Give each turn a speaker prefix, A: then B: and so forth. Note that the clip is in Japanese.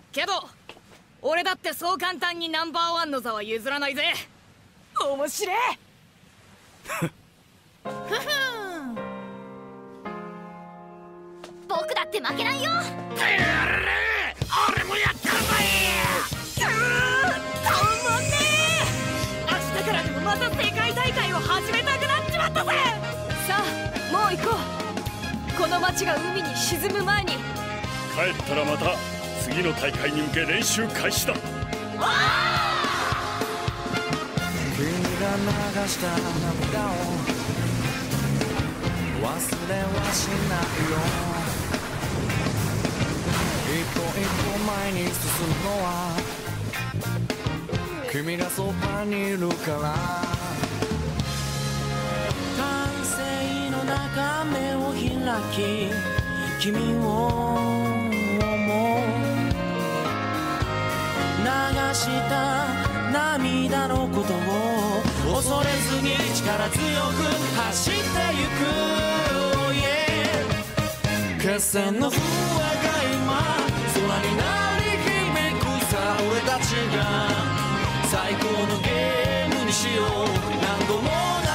A: けど俺だってそう簡単にナンバーワンの座は譲らないぜ。面白え。
B: 僕だって負けないよ。
A: 俺もやったるばい。たまんねえ。明日からでもまた世界大会を始めたくなっちまったぜ。さあもう行こう。この街が海に沈む前に。
C: 帰ったらまた次の大会に向け練習開始だ。
D: 君が流した涙を忘れはしないよ。一歩一歩前に進むのは君がそばにいるから。
E: 歓声の中目を開き君を思う。流した涙のことを恐れずに力強く走ってゆく、oh yeah、 決戦の笛が今空に鳴り響くさ。俺たちが最高のゲームにしよう。何度も